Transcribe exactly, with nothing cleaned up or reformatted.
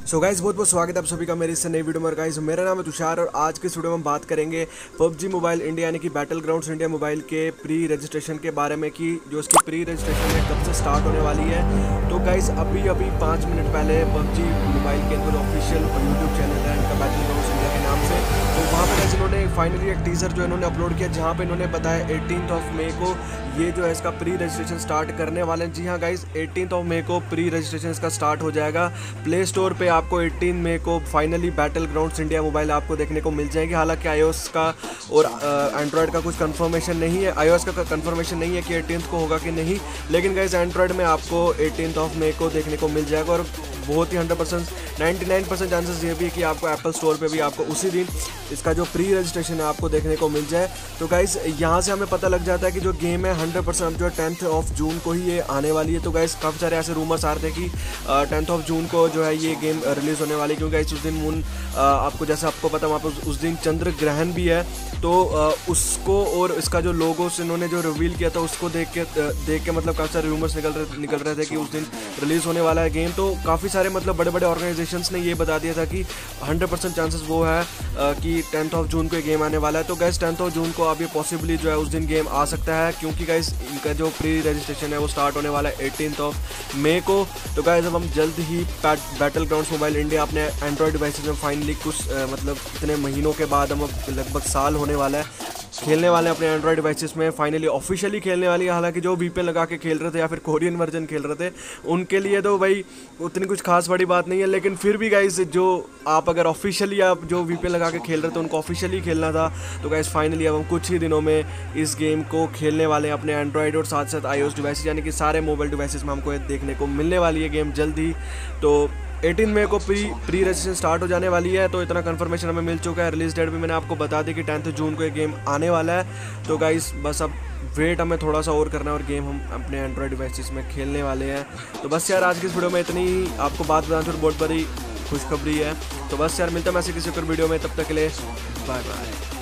So guys बहुत बहुत स्वागत है आप सभी का मेरी इस नई वीडियो में। गाइस मेरा नाम है तुषार और आज के इस वीडियो में हम बात करेंगे पबजी मोबाइल इंडिया यानी कि बैटल ग्राउंड्स इंडिया मोबाइल के प्री रजिस्ट्रेशन के बारे में कि जो इसकी प्री रजिस्ट्रेशन है कब से स्टार्ट होने वाली है। तो गाइस अभी अभी पाँच मिनट पहले पबजी मोबाइल के इनका ऑफिशियल यूट्यूब चैनल है इनका बैटल ग्राउंड्स इंडिया के नाम से, तो वहाँ पर गाइस इन्होंने फाइनली एक टीजर जो इन्होंने अपलोड किया जहाँ पे इन्होंने बताया एटीनथ ऑफ मई को ये जो है इसका प्री रजिस्ट्रेशन स्टार्ट करने वाले हैं। जी हाँ गाइस एटीनथ ऑफ मई को प्री रजिस्ट्रेशन इसका स्टार्ट हो जाएगा। प्ले स्टोर पे आपको एटीन मई को finally Battlegrounds India Mobile आपको देखने को मिल जाएगी। हालांकि आईओएस का और एंड्रॉयड का कुछ कंफर्मेशन नहीं है, आईओएस का कंफर्मेशन नहीं है कि एटीनथ को होगा कि नहीं, लेकिन गाइस एंड्रॉयड में आपको एटीनथ ऑफ मई को देखने को मिल जाएगा। और बहुत ही hundred percent ninety nine percent chances ये भी है कि आपको एप्पल स्टोर पे भी आपको उसी दिन इसका जो प्री रजिस्ट्रेशन है आपको देखने को मिल जाए। तो गाइस यहाँ से हमें पता लग जाता है कि जो गेम है हंड्रेड परसेंट जो टेंथ ऑफ जून को ही ये आने वाली है। तो गाइस काफ़ी सारे ऐसे रूमर्स आ रहे थे कि टेंथ ऑफ जून को जो है ये गेम रिलीज़ होने वाली है, क्योंकि गाइस उस दिन मून आपको जैसे आपको पता वहाँ पर उस दिन चंद्र ग्रहण भी है। तो उसको और इसका जो लोगोस इन्होंने जो रिवील किया था उसको देख के देख के मतलब काफ़ी सारे रूमर्स निकल रहे निकल रहे थे कि उस दिन रिलीज़ होने वाला है गेम। तो काफ़ी सारे मतलब बड़े बड़े ऑर्गेनाइजेशंस ने ये बता दिया था कि हंड्रेड परसेंट चांसेस वो है कि टेंथ ऑफ जून को ये गेम आने वाला है। तो गाइस टेंथ ऑफ जून को अब ये पॉसिबली जो है उस दिन गेम आ सकता है, क्योंकि गाइस इनका जो प्री रजिस्ट्रेशन है वो स्टार्ट होने वाला है एटीनथ ऑफ मई को। तो गाइस अब हम जल्द ही बैटल ग्राउंड्स मोबाइल इंडिया अपने एंड्रॉयड डिवाइसेज में फाइनली कुछ आ, मतलब इतने महीनों के बाद हम अब लगभग साल होने वाला है खेलने वाले हैं अपने एंड्रॉयड डिवाइसेस में, फाइनली ऑफिशियली खेलने वाली है। हालांकि जो वीपीएन लगा के खेल रहे थे या फिर कोरियन वर्जन खेल रहे थे उनके लिए तो भाई उतनी कुछ खास बड़ी बात नहीं है, लेकिन फिर भी गाइस जो आप अगर ऑफिशियली आप जो वीपीएन लगा के खेल रहे थे उनको ऑफिशियली खेलना था। तो गाइस फाइनली अब हम कुछ ही दिनों में इस गेम को खेलने वाले हैं अपने एंड्रॉयड और साथ साथ आईओएस डिवाइसेस यानी कि सारे मोबाइल डिवाइसेस में हमको देखने को मिलने वाली है गेम जल्द ही। तो एटीन मई को प्री प्री रजिस्ट्रेशन स्टार्ट हो जाने वाली है, तो इतना कंफर्मेशन हमें मिल चुका है। रिलीज डेट भी मैंने आपको बता दी कि टेंथ जून को ये गेम आने वाला है। तो गाइस बस अब वेट हमें थोड़ा सा और करना है और गेम हम अपने एंड्रॉयड डिवाइसेस में खेलने वाले हैं। तो बस यार आज की इस वीडियो में इतनी ही आपको बात बताना फिर बहुत बड़ी खुशखबरी है। तो बस यार मिलता है मैं ऐसे किसी और वीडियो में, तब तक के लिए बाय बाय।